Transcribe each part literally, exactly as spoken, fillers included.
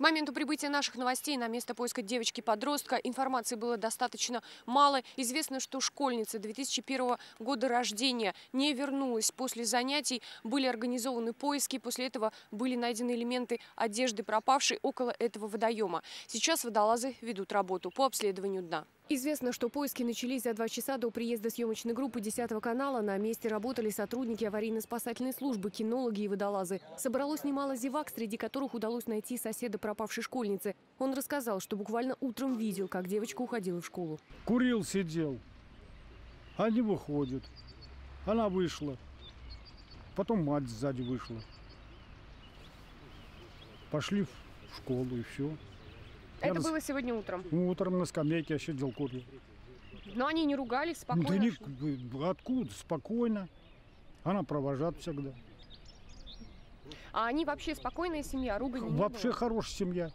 К моменту прибытия наших новостей на место поиска девочки-подростка информации было достаточно мало. Известно, что школьница две тысячи первого года рождения не вернулась после занятий. Были организованы поиски. После этого были найдены элементы одежды пропавшей около этого водоема. Сейчас водолазы ведут работу по обследованию дна. Известно, что поиски начались за два часа до приезда съемочной группы десятого канала. На месте работали сотрудники аварийно-спасательной службы, кинологи и водолазы. Собралось немало зевак, среди которых удалось найти соседа пропавшей школьницы. Он рассказал, что буквально утром видел, как девочка уходила в школу. Курил, сидел. Они выходят. Она вышла. Потом мать сзади вышла. Пошли в школу и все. Это я было сегодня утром? Утром на скамейке я сидел, курил. Но они не ругались, спокойно? Да не, откуда? Спокойно. Она провожает всегда. А они вообще спокойная семья? Ругань не Вообще было? Хорошая семья.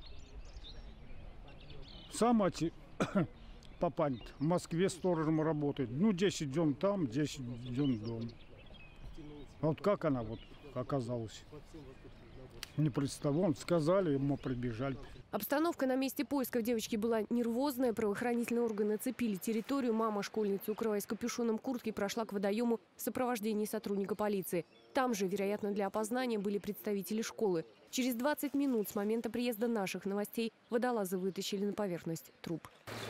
Сам эти папань в Москве сторожем работает. Ну, десять днем там, десять днем дома. А вот как она вот оказалась? Не представлял. Сказали, мы прибежали. Обстановка на месте поисков девочки была нервозная. Правоохранительные органы оцепили территорию. Мама школьницы, укрываясь капюшоном куртки, прошла к водоему в сопровождении сотрудника полиции. Там же, вероятно, для опознания были представители школы. Через двадцать минут с момента приезда наших новостей водолазы вытащили на поверхность труп.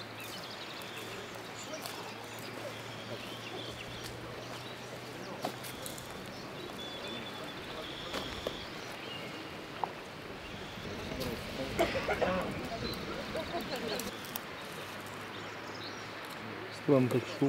Вам как шубы.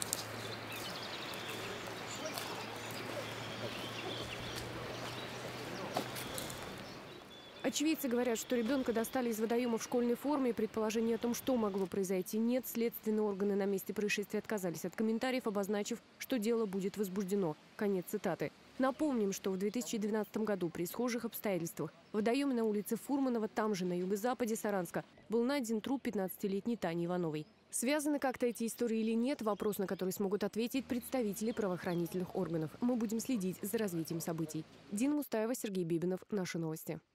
Очевидцы говорят, что ребенка достали из водоема в школьной форме. Предположений о том, что могло произойти, нет. Следственные органы на месте происшествия отказались от комментариев, обозначив, что дело будет возбуждено. Конец цитаты. Напомним, что в две тысячи двенадцатом году при схожих обстоятельствах в водоеме на улице Фурманова, там же на юго-западе Саранска, был найден труп пятнадцатилетней Тани Ивановой. Связаны как-то эти истории или нет – вопрос, на который смогут ответить представители правоохранительных органов. Мы будем следить за развитием событий. Дина Мустаева, Сергей Бибинов. Наши новости.